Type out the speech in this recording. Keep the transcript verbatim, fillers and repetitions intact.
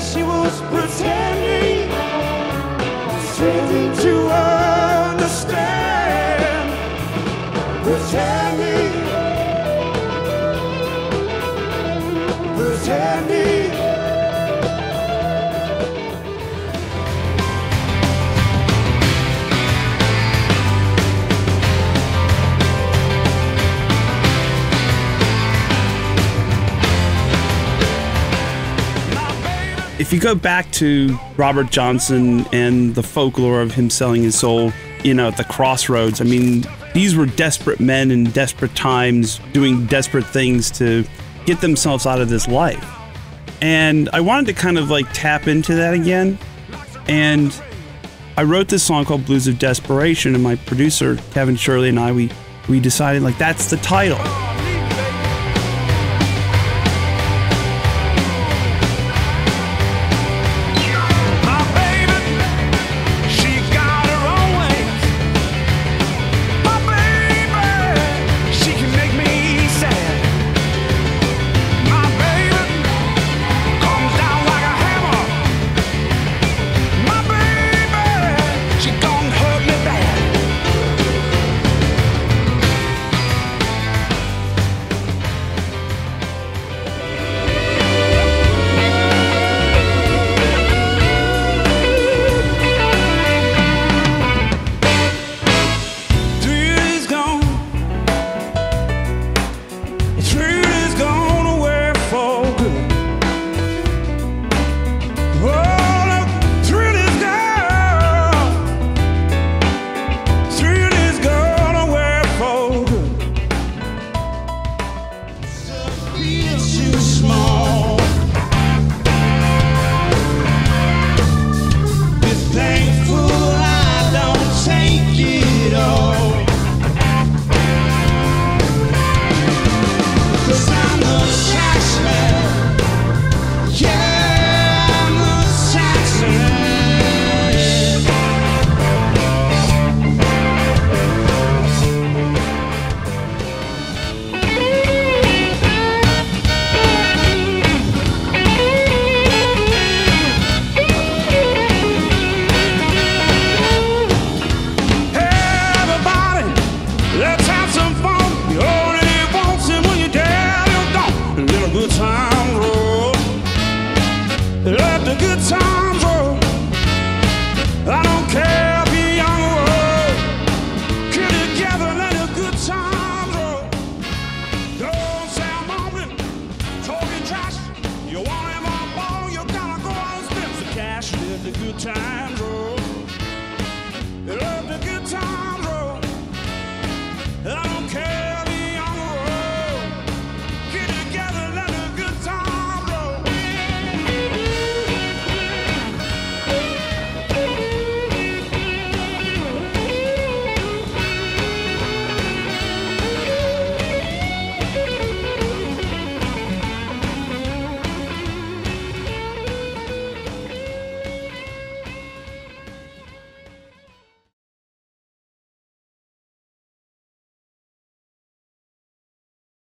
She was pretending, pretending to understand, pretending, pretending. If you go back to Robert Johnson and the folklore of him selling his soul, you know, at the crossroads, I mean, these were desperate men in desperate times doing desperate things to get themselves out of this life. And I wanted to kind of like tap into that again. And I wrote this song called Blues of Desperation, and my producer, Kevin Shirley, and I, we, we decided like that's the title. Let the good times roll. I don't care if you're young or old. Get together, let the good times roll. Don't say I'm mumbling, talking trash. You want him on ball, you gotta go on spend some cash. Let the good times roll.